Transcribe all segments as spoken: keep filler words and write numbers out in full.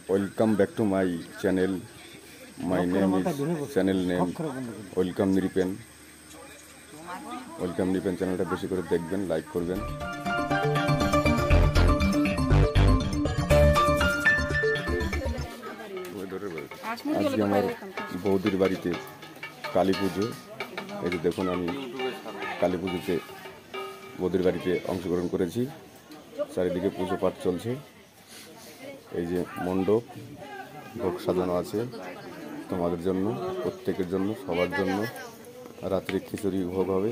Welcome back to my channel. My name is channel name welcome Niripen. Welcome Niripen চ্যানেলটা বেশি করে দেখবেন, লাইক করবেন। আজকে আমার বৌদির বাড়িতে কালী পুজো। এই যে দেখুন, আমি কালী পুজোতে বৌদির বাড়িতে অংশগ্রহণ করেছি। চারিদিকে পুজো পাঠ চলছে। এই যে মণ্ডপ, ভোগ সাজানো আছে তোমাদের জন্য, প্রত্যেকের জন্য, সবার জন্য। রাত্রে খিচুড়ি ভোগ হবে।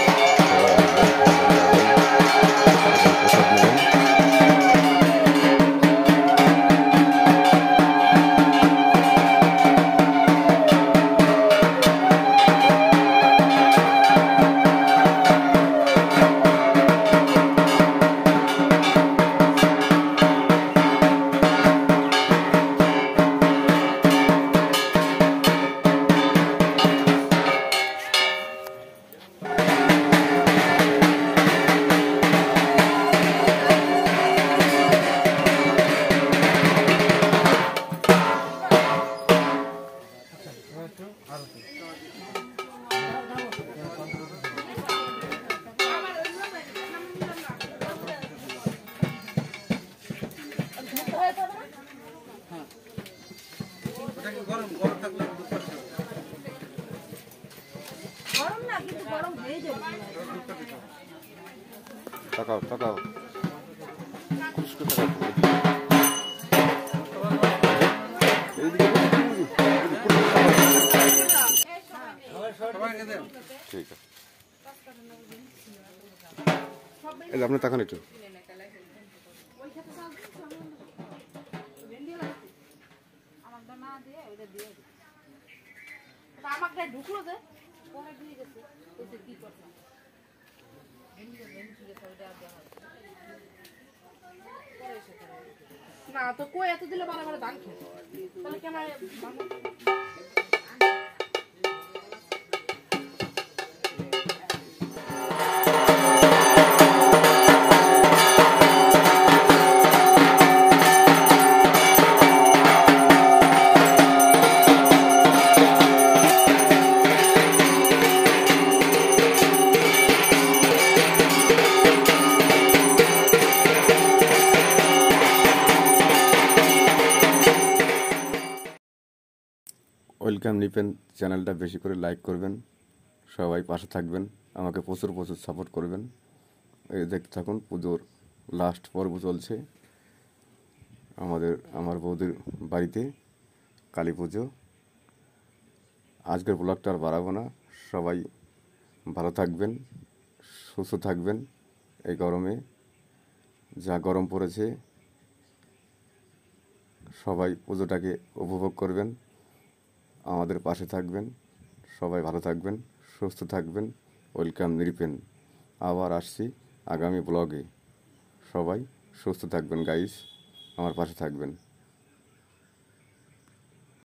তাকাও তাকাও ঠিক আছে। আপনি তাকান একটু। আমাকে ঢুকলো যে পরে দিয়ে গেছে ওই কি করছে না তো কই এত দিলে বারবার দান খেয়ে তাহলে কেমন ওয়েলকাম নিপেন চ্যানেলটা বেশি করে লাইক করবেন, সবাই পাশে থাকবেন, আমাকে প্রচুর প্রচুর সাপোর্ট করবেন। এই দেখতে থাকুন, পুজোর লাস্ট পর্ব চলছে আমাদের আমার বৌদির বাড়িতে কালী পুজো। আজকের ব্লগটা আর বাড়াবো না। সবাই ভালো থাকবেন, সুস্থ থাকবেন। এই গরমে যা গরম পড়েছে, সবাই পুজোটাকে উপভোগ করবেন, আমাদের পাশে থাকবেন। সবাই ভালো থাকবেন, সুস্থ থাকবেন। ওয়েলকাম নিরিপেন। আবার আসছি আগামী ব্লগে। সবাই সুস্থ থাকবেন গাইস, আমার পাশে থাকবেন।